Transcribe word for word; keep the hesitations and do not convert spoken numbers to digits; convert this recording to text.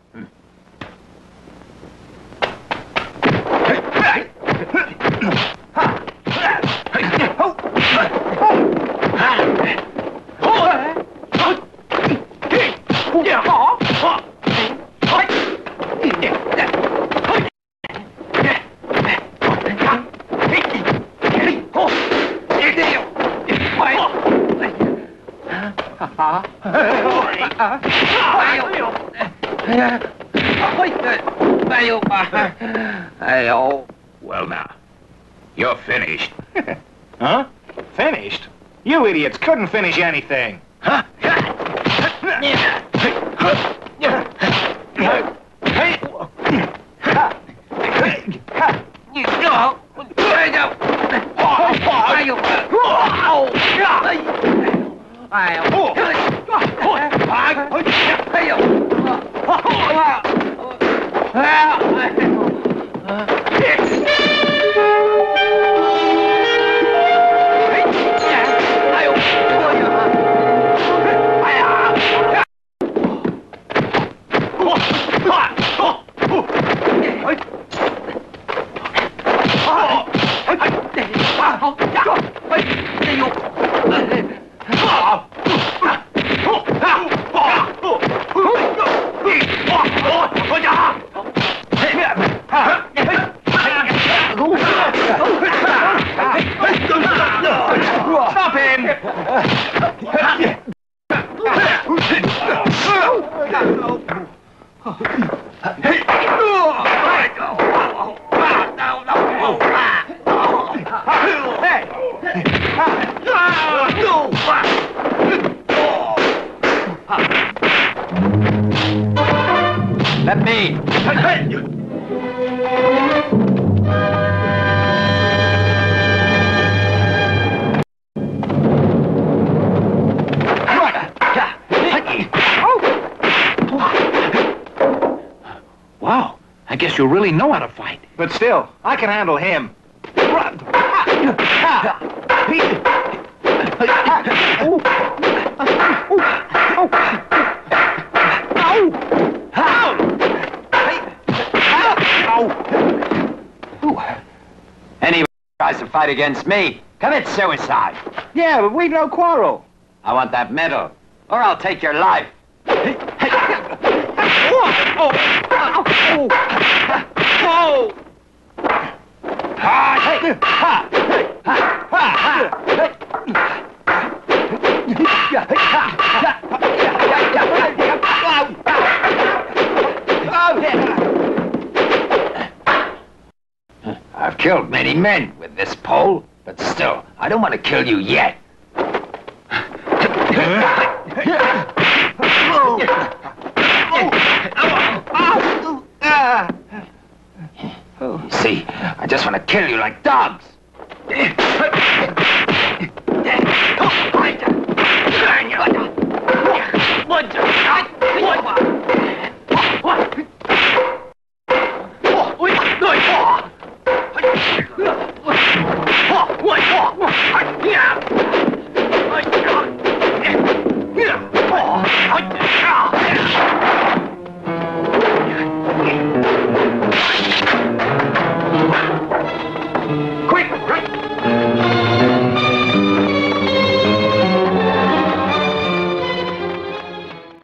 Well, now, you're finished. Huh? Finished? You idiots couldn't finish anything. Huh? Stop him! Let me! Wow, I guess you really know how to fight. But still, I can handle him. Anyone tries to fight against me, commit suicide. Yeah, but we've no quarrel. I want that medal, or I'll take your life. I've killed many men with this pole, but still, I don't want to kill you yet. You see, I just want to kill you like dogs.